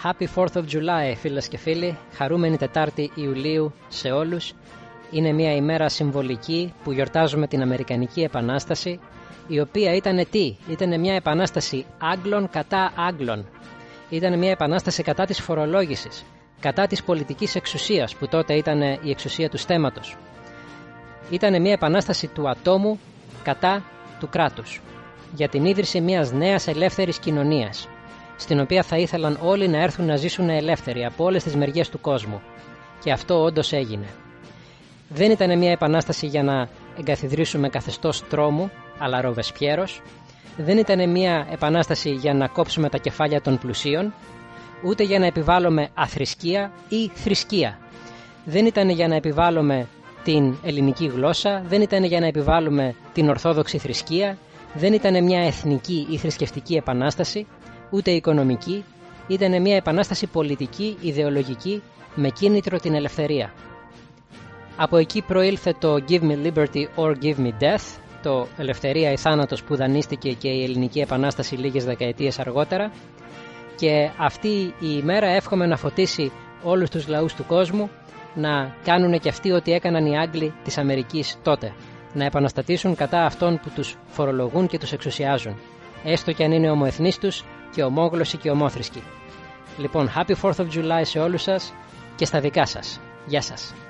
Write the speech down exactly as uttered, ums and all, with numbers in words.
Happy fourth of July, φίλες και φίλοι. Χαρούμενη Τετάρτη Ιουλίου σε όλους. Είναι μια ημέρα συμβολική που γιορτάζουμε την Αμερικανική Επανάσταση, η οποία ήταν τι? Ήταν μια επανάσταση Άγγλων κατά Άγγλων. Ήταν μια επανάσταση κατά της φορολόγησης, κατά της πολιτικής εξουσίας, που τότε ήταν η εξουσία του στέμματος. Ήταν μια επανάσταση του ατόμου κατά του κράτους, για την ίδρυση μιας νέας ελεύθερης κοινωνίας, στην οποία θα ήθελαν όλοι να έρθουν να ζήσουν ελεύθεροι από όλες τις μεριές του κόσμου. Και αυτό όντως έγινε. Δεν ήταν μια επανάσταση για να εγκαθιδρύσουμε καθεστώς τρόμου, αλλά Ροβεσπιέρος. Δεν ήταν μια επανάσταση για να κόψουμε τα κεφάλια των πλουσίων, ούτε για να επιβάλλουμε αθρησκεία ή θρησκεία. Δεν ήταν για να επιβάλλουμε την ελληνική γλώσσα, δεν ήταν για να επιβάλλουμε την ορθόδοξη θρησκεία, δεν ήταν μια εθνική ή θρησκευτική επανάσταση, ούτε οικονομική. Ήταν μια επανάσταση πολιτική, ιδεολογική, με κίνητρο την ελευθερία. Από εκεί προήλθε το Give me liberty or give me death, το ελευθερία ή θάνατος, που δανείστηκε και η ελληνική επανάσταση λίγες δεκαετίες αργότερα, και αυτή η ημέρα εύχομαι να φωτίσει όλους τους λαούς του κόσμου να κάνουν και αυτοί ό,τι έκαναν οι Άγγλοι της Αμερικής τότε, να επαναστατήσουν κατά αυτών που τους φορολογούν και τους εξουσιάζουν, έστω και αν είναι ομοεθνείς τους και ομόγλωσσοι και ομόθρησκοι. Λοιπόν, Happy fourth of July σε όλους σας και στα δικά σας. Γεια σας.